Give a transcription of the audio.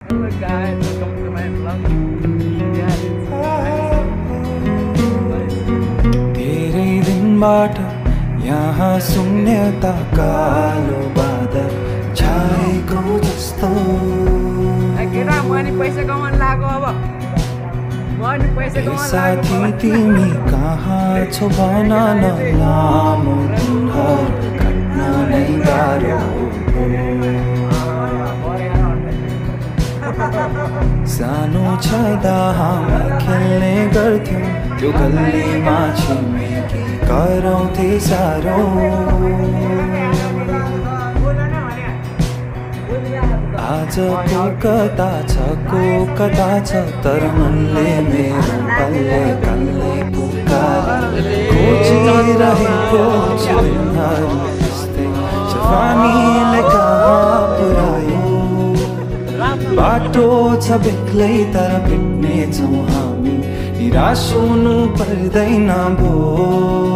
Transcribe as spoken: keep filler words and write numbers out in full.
Hello guys, welcome to my vlog. Yeah, धेरै दिनबाट यहाँ शून्यता कालो बादल छाएको जस्तो केटा म अनि पैसा कमाउन लाग्यो अब म अनि पैसा कमाउन साथी लाग्यो तिमी कहाँ छौ भन न लामो दिनहरू कट्न नै गाह्रो सानो छँदा हामी खेल्ने गर्थ्यौँ त्यो गल्लीमा छिमेकी कराउँथे साह्रो आज को कता छ को कता छ तर मनले मेरो पल्ले कल्ले पुकारे खोजिरहेको छु दिनहरू जस्तै जवानीले कहाँ पुर्यायो बाटो छ बेग्लै तर भेट्ने छौँ हामी निराश हुनु पर्दैन भो